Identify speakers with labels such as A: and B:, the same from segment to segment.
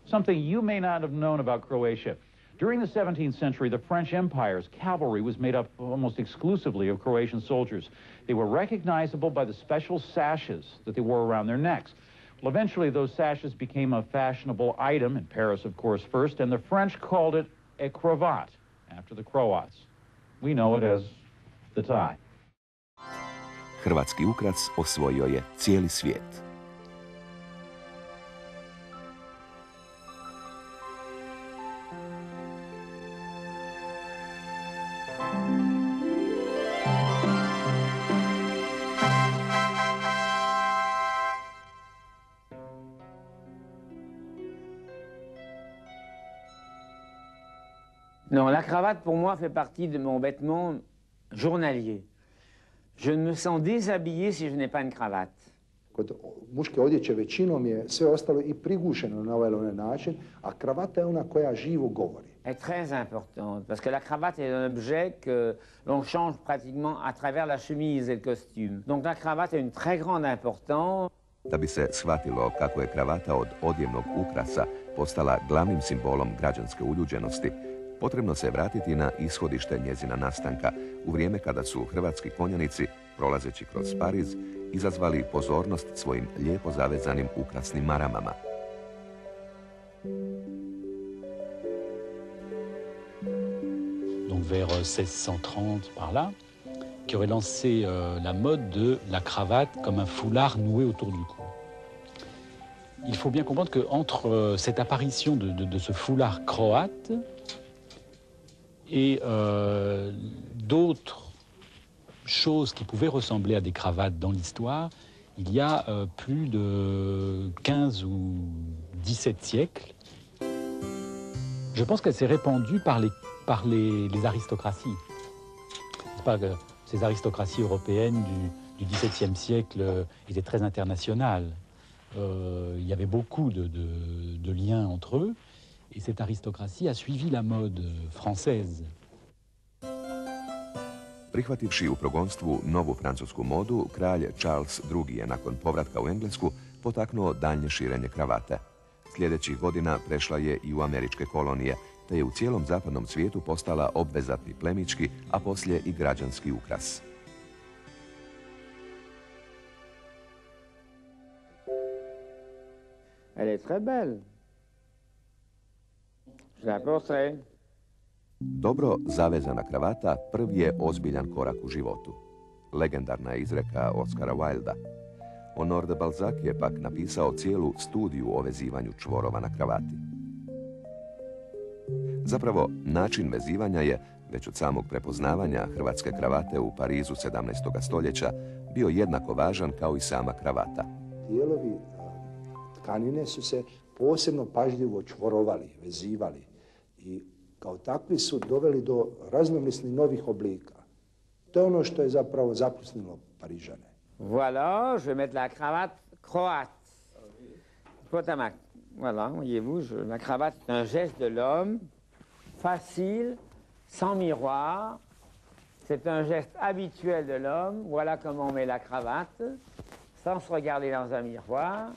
A: Something you may not have known about Croatia. During the 17th century, the French Empire's cavalry was made up almost exclusively of Croatian soldiers. They were recognizable by the special sashes that they wore around their necks. Well, eventually those sashes became a fashionable item, in Paris, of course, first, and the French called it a cravat, after the Croats. We know it as the tie.
B: Hrvatski ukrac osvojio je cijeli svijet.
C: Non, la cravate, pour moi, fait partie de mon vêtement journalier. Je me sens déshabillé si je n'ai pas une cravate.
D: Kod muške odjeće većinom je sve ostalo i prigušeno na ovaj ili onaj način, a kravata je ona koja živo govori.
C: Elle est très importante, parce que la cravate est un objet que l'on change pratiquement à travers la chemise et le costume. Donc la cravate a une très grande importance.
B: Da bi se shvatilo kako je kravata od odjevnog ukrasa postala glavnim simbolom građanske uljuđenosti, potrebno se vratiti na ishodište njezina nastanka u vrijeme kada su hrvatski konjanici, prolazeći kroz Pariz, izazvali pozornost svojim lijepo zavezanim ukrasnim maramama.
E: Donc vers 1630 par là, qui aurait lancé la mode de la cravate comme un foulard noué autour du cou. Il faut bien comprendre qu'entre cette apparition de ce foulard croate et d'autres choses qui pouvaient ressembler à des cravates dans l'histoire, il y a plus de 15 ou 17 siècles. Je pense qu'elle s'est répandue par les aristocraties. Pas que ces aristocraties européennes du XVIIe siècle étaient très internationales. Il y avait beaucoup de liens entre eux, et cette aristocratie a suivi la mode française.
B: Prihvativši u progonstvu novu francusku modu, kralj Charles II je nakon povratka u Englesku potaknuo daljnje širenje kravate. Sljedećih godina prešla je i u američke kolonije, te je u cijelom zapadnom svijetu postala obvezatni plemićki, a poslije i građanski ukras.
C: Elle est très belle. Je la porterai.
B: Dobro zavezana kravata prvi je ozbiljan korak u životu. Legendarna je izreka Oscara Wilda. Honor de Balzac je pak napisao cijelu studiju o vezivanju čvorova na kravati. Zapravo, način vezivanja je, već od samog prepoznavanja hrvatske kravate u Parizu 17. stoljeća, bio jednako važan kao i sama kravata.
D: Dijelovi tkanine su se posebno pažljivo čvorovali, vezivali i kao takvi su doveli do raznovrstnih novih oblika. To je ono što je zapravo zapusnilo Parižane.
C: Voilà, je vais mettre la cravate croate. Potomac. Voilà, voyez-vous, la cravate est un geste de l'homme, facile, sans miroir. C'est un geste habituel de l'homme. Voilà comment on met la cravate, sans se regarder dans un miroir.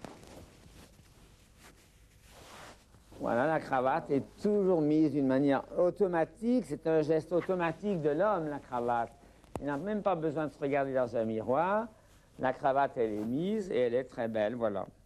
C: Voilà, la cravate est toujours mise d'une manière automatique. C'est un geste automatique de l'homme, la cravate. Il n'a même pas besoin de se regarder dans un miroir. La cravate, elle est mise et elle est très belle, voilà.